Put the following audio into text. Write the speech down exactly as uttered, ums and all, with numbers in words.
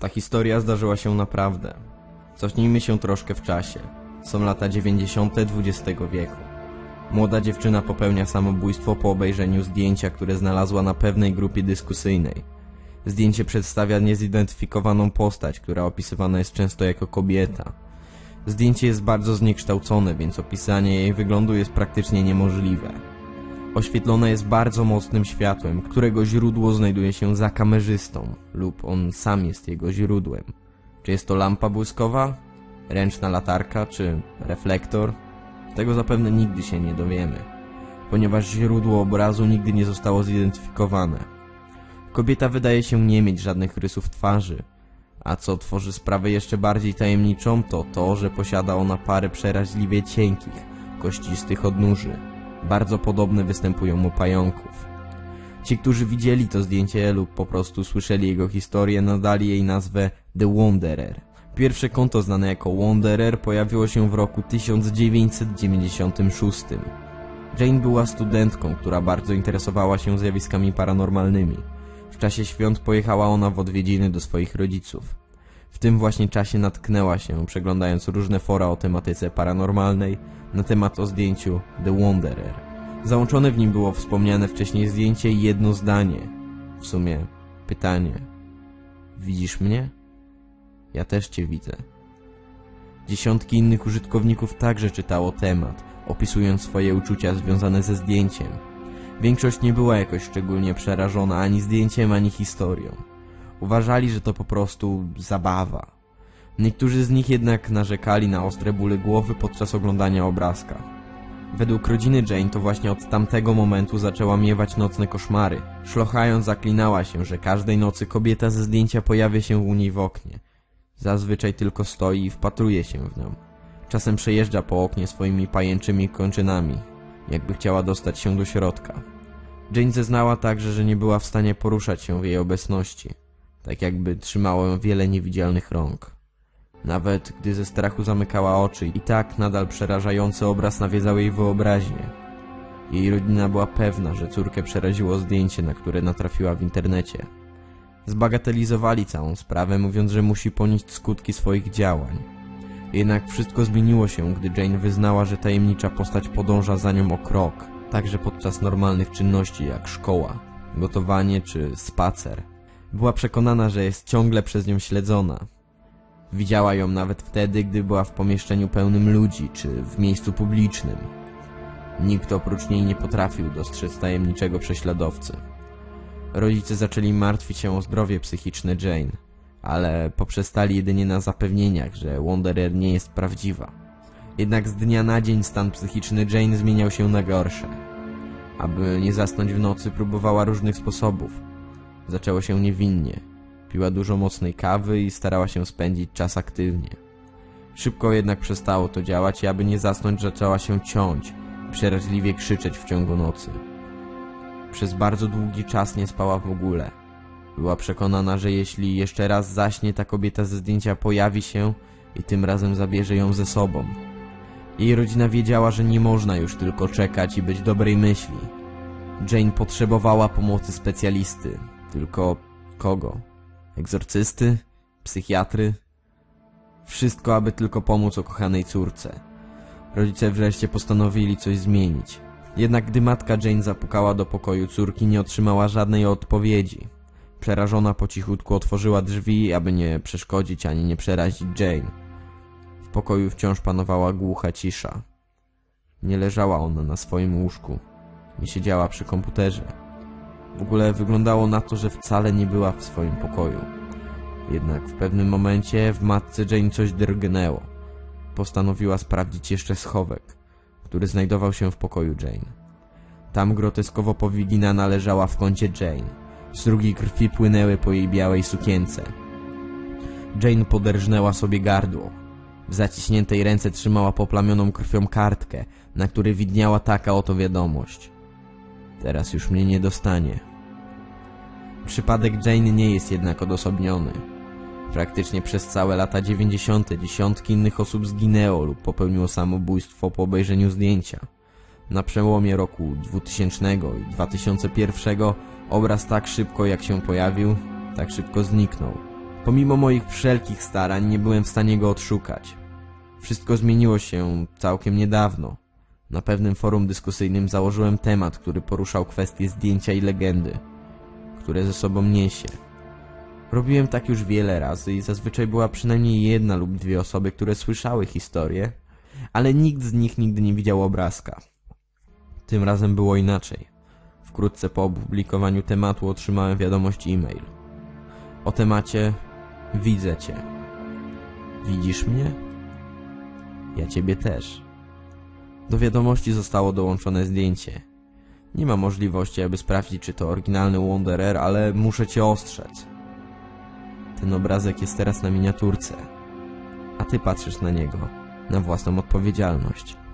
Ta historia zdarzyła się naprawdę. Cofnijmy się troszkę w czasie. Są lata dziewięćdziesiąte dwudziestego wieku. Młoda dziewczyna popełnia samobójstwo po obejrzeniu zdjęcia, które znalazła na pewnej grupie dyskusyjnej. Zdjęcie przedstawia niezidentyfikowaną postać, która opisywana jest często jako kobieta. Zdjęcie jest bardzo zniekształcone, więc opisanie jej wyglądu jest praktycznie niemożliwe. Oświetlone jest bardzo mocnym światłem, którego źródło znajduje się za kamerzystą, lub on sam jest jego źródłem. Czy jest to lampa błyskowa, ręczna latarka, czy reflektor? Tego zapewne nigdy się nie dowiemy, ponieważ źródło obrazu nigdy nie zostało zidentyfikowane. Kobieta wydaje się nie mieć żadnych rysów twarzy, a co tworzy sprawę jeszcze bardziej tajemniczą, to to, że posiada ona parę przeraźliwie cienkich, kościstych odnóży. Bardzo podobne występują u pająków. Ci, którzy widzieli to zdjęcie lub po prostu słyszeli jego historię, nadali jej nazwę The Wanderer. Pierwsze konto znane jako Wanderer pojawiło się w roku tysiąc dziewięćset dziewięćdziesiątym szóstym. Jane była studentką, która bardzo interesowała się zjawiskami paranormalnymi. W czasie świąt pojechała ona w odwiedziny do swoich rodziców. W tym właśnie czasie natknęła się, przeglądając różne fora o tematyce paranormalnej, na temat o zdjęciu The Wanderer. Załączone w nim było wspomniane wcześniej zdjęcie i jedno zdanie. W sumie pytanie. Widzisz mnie? Ja też cię widzę. Dziesiątki innych użytkowników także czytało temat, opisując swoje uczucia związane ze zdjęciem. Większość nie była jakoś szczególnie przerażona ani zdjęciem, ani historią. Uważali, że to po prostu zabawa. Niektórzy z nich jednak narzekali na ostre bóle głowy podczas oglądania obrazka. Według rodziny Jane to właśnie od tamtego momentu zaczęła miewać nocne koszmary. Szlochając zaklinała się, że każdej nocy kobieta ze zdjęcia pojawia się u niej w oknie. Zazwyczaj tylko stoi i wpatruje się w nią. Czasem przejeżdża po oknie swoimi pajęczymi kończynami, jakby chciała dostać się do środka. Jane zeznała także, że nie była w stanie poruszać się w jej obecności, tak jakby trzymało ją wiele niewidzialnych rąk. Nawet gdy ze strachu zamykała oczy, i tak nadal przerażający obraz nawiedzał jej wyobraźnię. Jej rodzina była pewna, że córkę przeraziło zdjęcie, na które natrafiła w internecie. Zbagatelizowali całą sprawę, mówiąc, że musi ponieść skutki swoich działań. Jednak wszystko zmieniło się, gdy Jane wyznała, że tajemnicza postać podąża za nią o krok, także podczas normalnych czynności jak szkoła, gotowanie czy spacer. Była przekonana, że jest ciągle przez nią śledzona. Widziała ją nawet wtedy, gdy była w pomieszczeniu pełnym ludzi czy w miejscu publicznym. Nikt oprócz niej nie potrafił dostrzec tajemniczego prześladowcy. Rodzice zaczęli martwić się o zdrowie psychiczne Jane, ale poprzestali jedynie na zapewnieniach, że Wanderer nie jest prawdziwa. Jednak z dnia na dzień stan psychiczny Jane zmieniał się na gorsze. Aby nie zasnąć w nocy, próbowała różnych sposobów. Zaczęło się niewinnie. Piła dużo mocnej kawy i starała się spędzić czas aktywnie. Szybko jednak przestało to działać i aby nie zasnąć, zaczęła się ciąć i przeraźliwie krzyczeć w ciągu nocy. Przez bardzo długi czas nie spała w ogóle. Była przekonana, że jeśli jeszcze raz zaśnie, ta kobieta ze zdjęcia pojawi się i tym razem zabierze ją ze sobą. Jej rodzina wiedziała, że nie można już tylko czekać i być dobrej myśli. Jane potrzebowała pomocy specjalisty. Tylko kogo? Egzorcysty? Psychiatry? Wszystko, aby tylko pomóc ukochanej córce. Rodzice wreszcie postanowili coś zmienić. Jednak gdy matka Jane zapukała do pokoju córki, nie otrzymała żadnej odpowiedzi. Przerażona po cichutku otworzyła drzwi, aby nie przeszkodzić ani nie przerazić Jane. W pokoju wciąż panowała głucha cisza. Nie leżała ona na swoim łóżku. Nie siedziała przy komputerze. W ogóle wyglądało na to, że wcale nie była w swoim pokoju. Jednak w pewnym momencie w matce Jane coś drgnęło. Postanowiła sprawdzić jeszcze schowek, który znajdował się w pokoju Jane. Tam groteskowo powyginana leżała w kącie Jane. Strugi krwi płynęły po jej białej sukience. Jane poderżnęła sobie gardło. W zaciśniętej ręce trzymała poplamioną krwią kartkę, na której widniała taka oto wiadomość. Teraz już mnie nie dostanie. Przypadek Jane nie jest jednak odosobniony. Praktycznie przez całe lata dziewięćdziesiąte dziesiątki innych osób zginęło lub popełniło samobójstwo po obejrzeniu zdjęcia. Na przełomie roku dwutysięcznego i dwa tysiące pierwszego obraz tak szybko jak się pojawił, tak szybko zniknął. Pomimo moich wszelkich starań nie byłem w stanie go odszukać. Wszystko zmieniło się całkiem niedawno. Na pewnym forum dyskusyjnym założyłem temat, który poruszał kwestie zdjęcia i legendy, które ze sobą niesie. Robiłem tak już wiele razy i zazwyczaj była przynajmniej jedna lub dwie osoby, które słyszały historię, ale nikt z nich nigdy nie widział obrazka. Tym razem było inaczej. Wkrótce po opublikowaniu tematu otrzymałem wiadomość e-mail. O temacie widzę cię. Widzisz mnie? Ja ciebie też. Do wiadomości zostało dołączone zdjęcie. Nie ma możliwości, aby sprawdzić, czy to oryginalny Wanderer, ale muszę cię ostrzec. Ten obrazek jest teraz na miniaturce, a ty patrzysz na niego, na własną odpowiedzialność.